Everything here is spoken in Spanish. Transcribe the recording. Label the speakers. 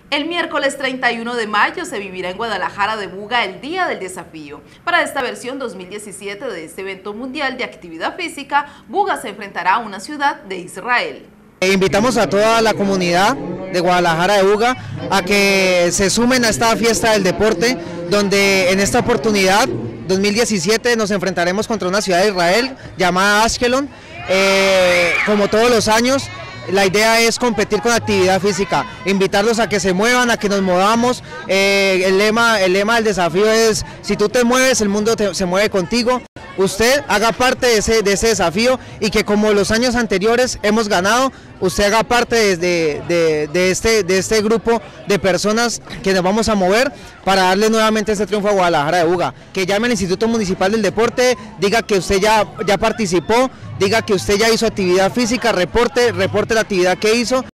Speaker 1: El miércoles 31 de mayo se vivirá en Guadalajara de Buga el Día del Desafío. Para esta versión 2017 de este evento mundial de actividad física, Buga se enfrentará a una ciudad de Israel.
Speaker 2: Invitamos a toda la comunidad de Guadalajara de Buga a que se sumen a esta fiesta del deporte, donde en esta oportunidad 2017 nos enfrentaremos contra una ciudad de Israel llamada Ashkelon. Como todos los años, la idea es competir con actividad física, invitarlos a que se muevan, a que nos movamos. El lema del desafío es: si tú te mueves, el mundo se mueve contigo. Usted haga parte de ese desafío, y que como los años anteriores hemos ganado, usted haga parte de este grupo de personas que nos vamos a mover para darle nuevamente este triunfo a Guadalajara de Buga. Que llame al Instituto Municipal del Deporte, diga que usted ya participó, diga que usted ya hizo actividad física, reporte la actividad que hizo.